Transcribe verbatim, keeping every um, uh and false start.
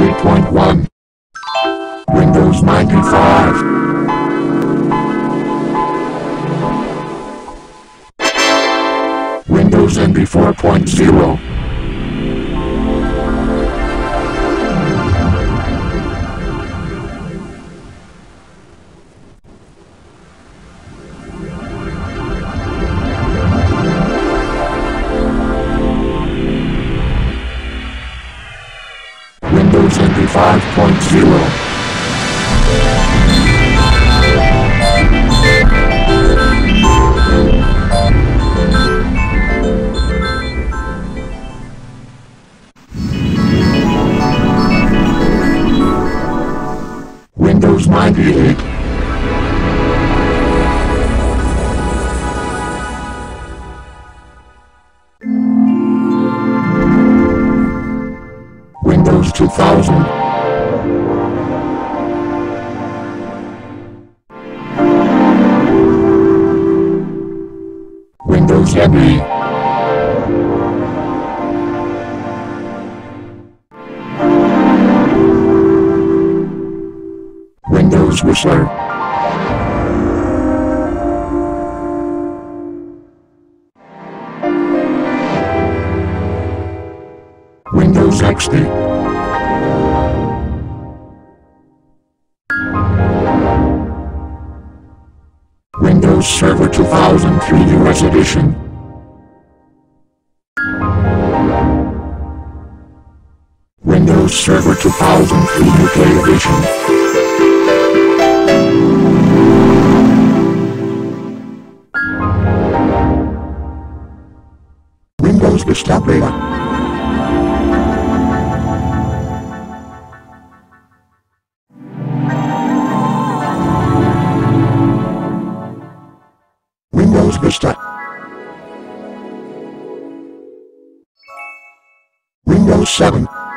three point one. Windows ninety-five. Windows N T four point zero. Windows N T five point zero. Windows ninety-eight. Windows two thousand. Windows M E. Windows Whistler. Windows X P. Windows Server two thousand three U S Edition. Windows Server two thousand three U K Edition. Windows Vista Beta. Windows Vista. Windows seven.